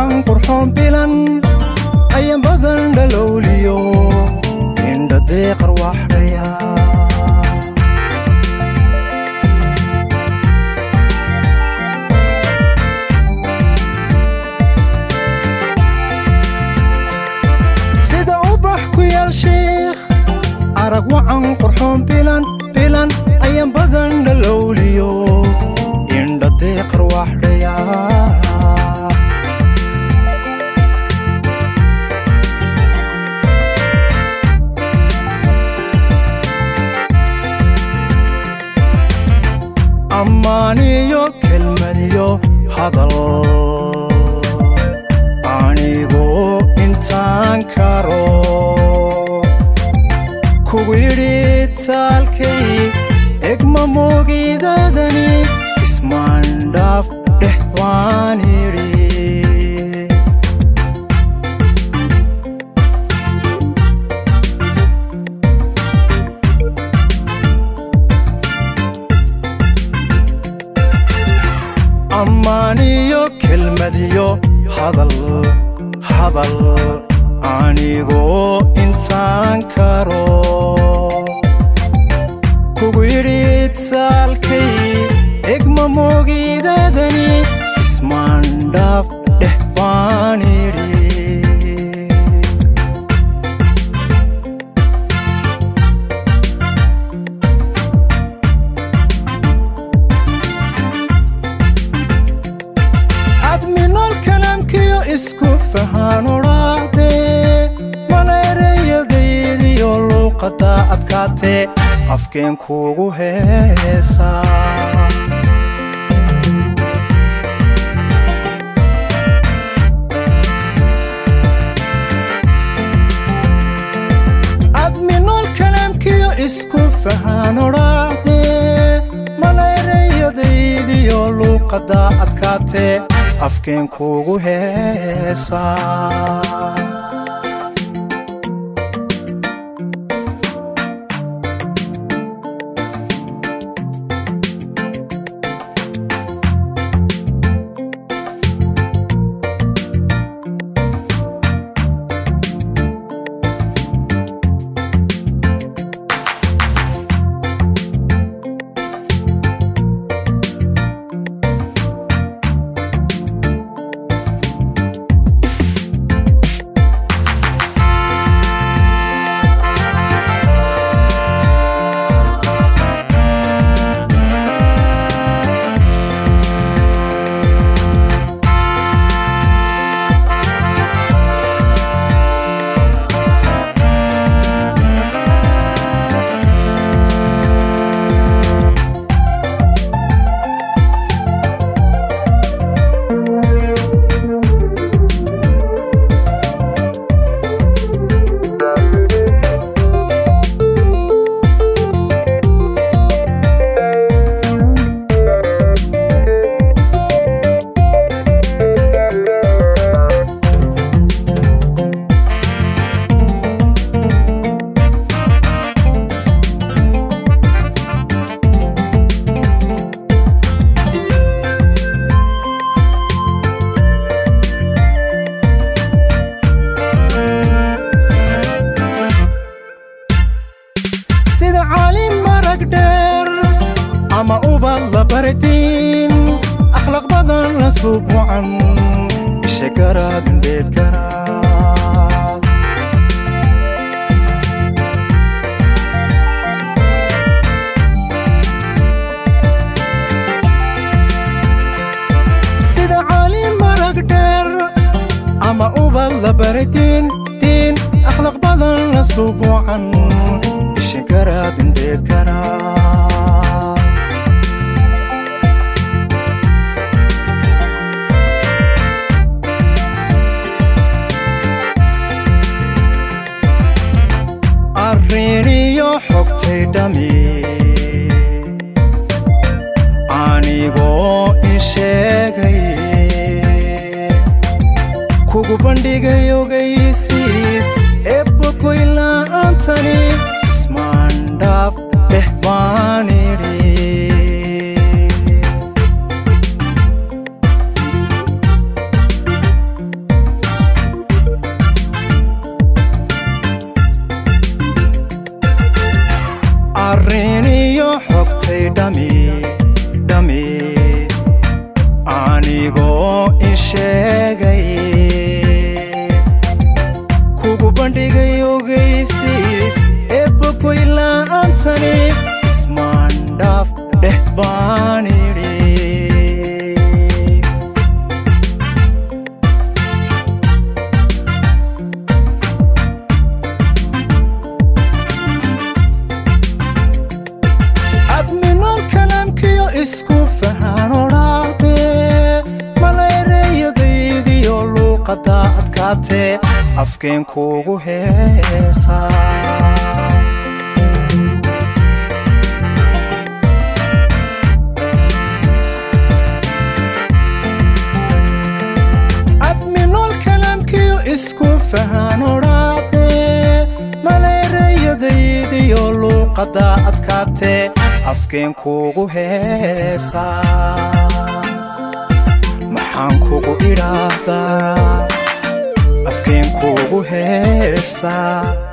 wacan qurxoon bilan ayaan badan dhalowliyo indha deeqar waxdhaya sida ubax ku yaal sheekh arag wacan qurxoon bilan ayaan badan dhalowliyo indha deeqar waxdhaya ammaaniyo kelmadiyo hadal anigoo intaan karo kugu yidhi taalkay egma moogidadani ismaandhaaf dheh waan yidhi ammaaniyo kelmadiyo hadal anigoo intaan karo kugu yidhi taalkay egma moogidadani ismaandhaaf dheh waan yidhi adminol kalamkiyo isku fahaanodhaade maleereyadaydiyo luuqada adkaatee afkeen kuugu heesaa adminol kalamkiyo isku fahaanodhaade maleereyadaydiyo luuqada adkaatee afkeen kuugu heesaa sida caalim marag dheer ama ubad la baratiin akhlaaq badan la suubucan isha garaad indheed garaad sida caalim marag dheer ama ubad la baratiin akhlaaq badan la suubucan garaad indheed garaad arriniyo xogtay dhami anigoo in sheegay kugu bandhigay ogaysiis eebbakoy la'aantani ismaandhaaf dheh waan yidhi farriiniyo xogtay dhami anigoo in sheegay kugu bandhigay ogeysiis eebbogoy la'aantani ismaandhaaf dheh baan idhi isku fahan oraade malayreyadaydiyo luuqada adkaate afkeen kuugu heesa adminool kalamkiyo isku fahan oraade malayreyadaydiyo luuqada adkaate afkeen kuugu heesa maxaan kugu idhaahdaa afkeen kuugu heesa